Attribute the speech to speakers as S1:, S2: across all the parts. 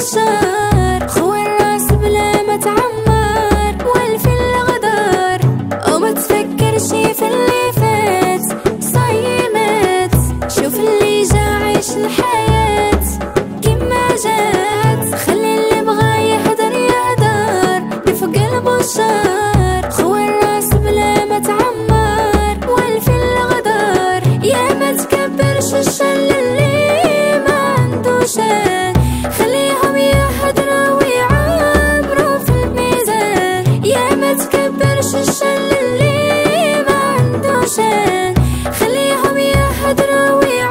S1: البشر. خوي الراس بلا ما تعمر والف الغدار، وما تفكرش في اللي فات صيمات. شوف اللي جا عيش الحياة كيما جات، خلي اللي بغا يهدر يهدر بفوق البشر. خوي الراس بلا ما تعمر والف الغدار، يا ما تكبرش الشر اللي ما عنده شان. خليهم يهدروا ويعبروا في الميزان، يا ما تكبرش الشر اللي ما عنده شان. خليهم يهدروا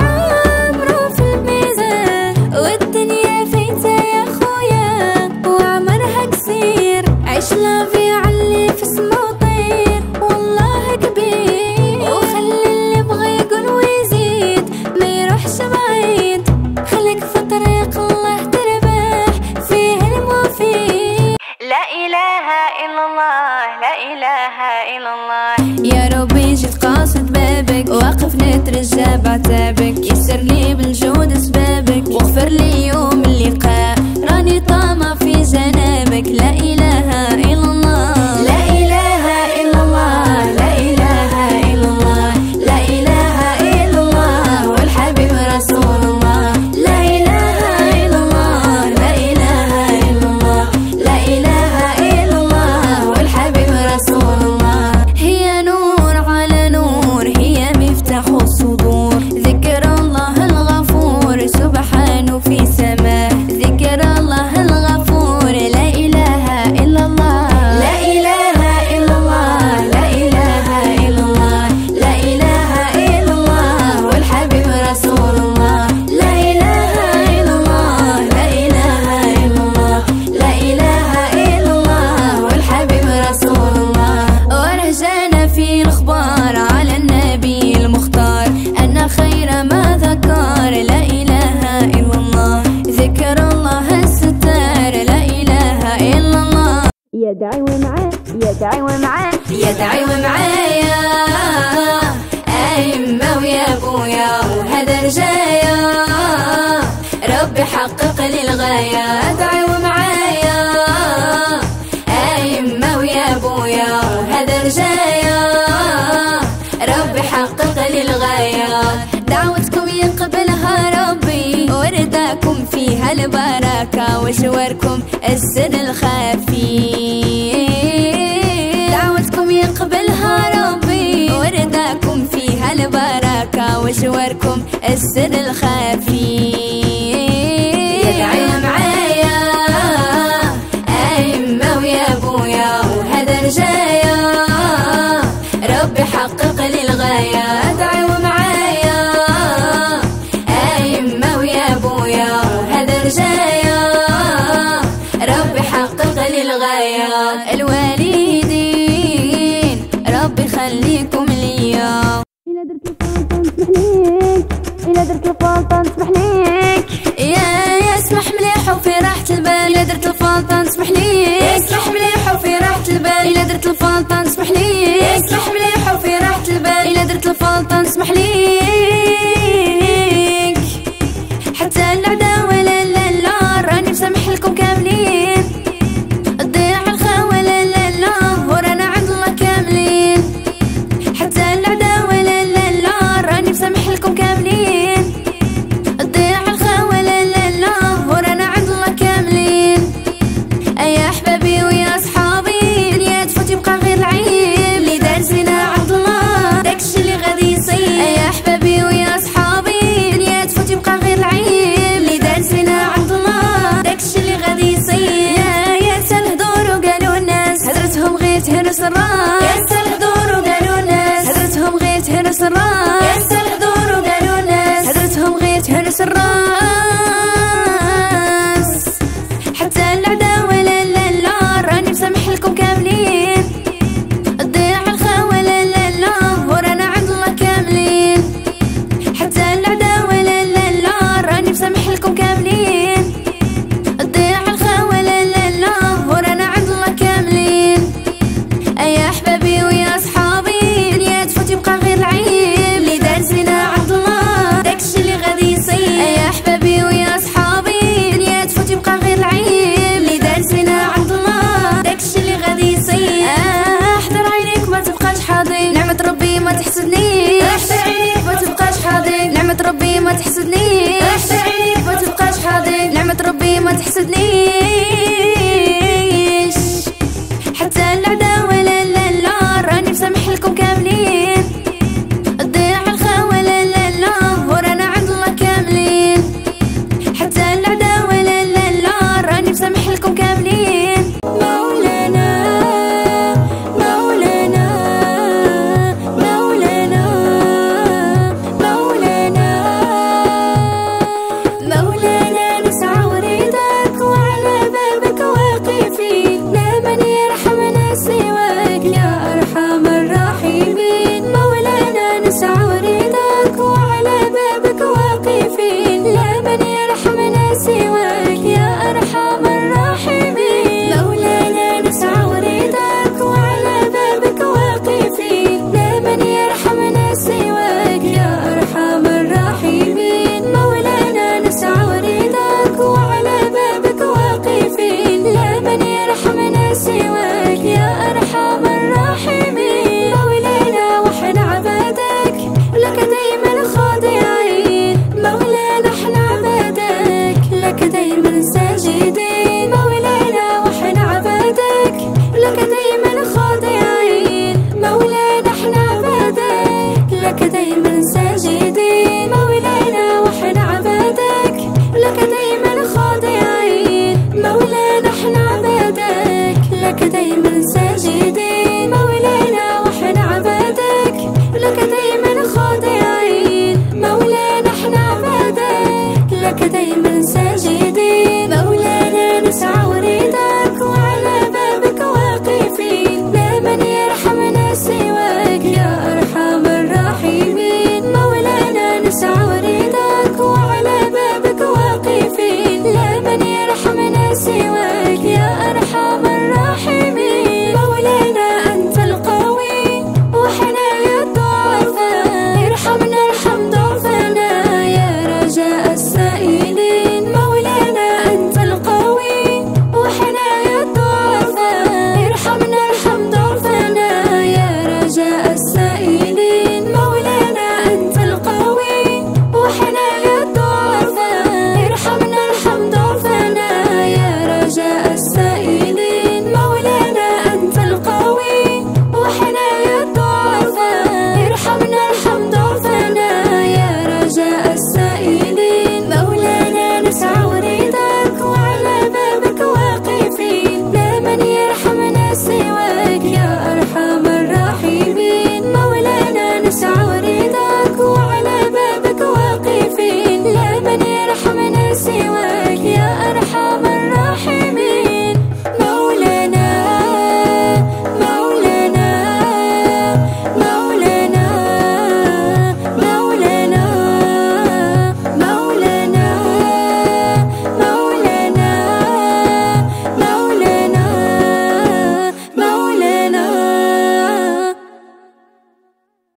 S1: ويعبروا في الميزان. والدنيا فايتة يا خويا وعمرها قصير، عيش لافي علي في سما وطير والله كبير. وخلي اللي بغى يقول ويزيد ما يروحش بعيد، خليك في طريق الله تربح فيه المفيد. لا إله إلا الله، لا إله إلا الله. يا ربي جيت قاصد بابك، واقف نترجى بعتابك. يسر لي بالجود اسبابك، واغفر لي يوم اللقاء. راني طامع في جنابك، لا إله إلا الله، لا إله إلا الله، لا إله إلا الله، لا إله إلا الله والحبيب رسول الله. لا إله إلا الله، لا إله إلا الله، لا إله إلا الله والحبيب رسول الله. هي نور على نور، هي مفتاح الصدور. ذكر الله الغفور سبحانه في سماه. ذكر الله الغفور، لا إله إلا الله، لا إله إلا الله، لا إله إلا الله، لا إله إلا الله والحبيب رسول الله. لا إله إلا الله، لا إله إلا الله، لا إله إلا الله والحبيب رسول الله. ورجعنا في الأخبار على النبي المختار، أن خير ما ذكر لا إله إلا الله. ذكر الله الستار، لا إله إلا الله.
S2: يدعي ومعاه، يدعي ومعاه،
S1: يدعي ومعايا أئمة ويا بويا وهذا رجايا. ربي حقق لي الغاية. أدعي ومعايا أئمة ويا بويا وهذا رجايا. ربي حقق لي الغاية. دعوتكم يقبلها ربي، ورداكم فيها البركة، وشوركم السر الخفي. دعوتكم يقبلها ربي، ورداكم فيها البركة، وشوركم السر الخفي. يدعي معايا أئمة ويا بويا وهذا رجايا. ربي حقق لي الغاية. أدعي ومعايا أئمة ويا بويا وهذا رجايا. ربي حقق لي الغاية. الوالدين ربي خليكم ليا.
S2: إلا درت الفلطة نسمح ليك، إلا درت الفلطة نسمح ليك.
S1: يا اسمح مليح وفي راحة البال. إلا درت الفلطة نسمح ليك، اسمح مليح وفي راحة البال. إلا درت الفلطة نسمح ليك، اسمح مليح وفي راحة البال. إلا درت الفلطة نسمح ليك. حتى العداوة لا لا لا راني مسامح لكم كاملين. تضيع الخاوة لا لا لا ورانا عند الله كاملين. حتى العداوة لا لا لا راني مسامح لكم كاملين. تضيع الخاوة لا لا لا ورانا عند الله كاملين. يا أحبابي ويا أصحابي، دنيا تفوت يبقى غير العيب. اللي دار زينة عند الله داكشي اللي غادي يصيب. يا أحبابي ويا أصحابي، دنيا تفوت يبقى غير العيب. اللي دار زينة عند الله داكشي اللي غادي يصيب. يا سال هدور وقالوا الناس هدرتهم غير تهرس الراس. يا سال هدور وقالوا الناس هدرتهم غير تهرس الراس. يا سال هدور وقالوا الناس هدرتهم غير تهرس الراس. حتى العداوة لا لا لا راني مسامح لكم كاملين. تضيع الخاوة لا لا لا ورانا عند الله كاملين. حتى العداوة لا لا لا راني مسامح لكم كاملين. تضيع الخاوة لا لا لا ورانا عند الله كاملين. يا أحبابي ويا أصحابي، دنيا تفوت يبقى غير العيب. اللي دار زينة عند الله داكشي اللي غادي يصيب. يا أحبابي ويا أصحابي، دنيا تفوت يبقى غير العيب. تحسدنيش، احسن عليك ما تبقاش حاضر، نعمة ربي ما تحسدنيش. حتى العداوة لا لا لا راني مسامح لكم كاملين، تضيع الخاوة لا لا لا ورانا عند الله كاملين. حتى العداوة لا لا لا راني مسامح لكم كاملين. مولانا مولانا مولانا مولانا مولانا نسعى وريدك وعلى بابك واقفين، لا من يرحمنا سواك يا أرحم الراحمين. مولانا نسعى وريدك وعلى بابك واقفين، لا من يرحمنا سواك يا أرحم الراحمين. مولانا نسعى وريدك وعلى بابك واقفين، لا من يرحمنا سواك يا أرحم الراحمين. مولانا نسعى وريدك وعلى بابك واقفين، لا من يرحمنا سواك يا أرحم الراحمين. مولانا وحنا عبادك لك دايما خاضعين، مولانا احنا عبادك لك دايما ساجدين. مولانا وحنا عبادك لك دايما خاضعين، مولانا احنا عبادك لك دايما ساجدين. مولانا وحنا عبادك لك دايما خاضعين، مولانا احنا عبادك لك دايما ساجدين. مولانا وحنا عبادك لك دايما خاضعين، مولانا احنا عبادك لك دايما ساجدين.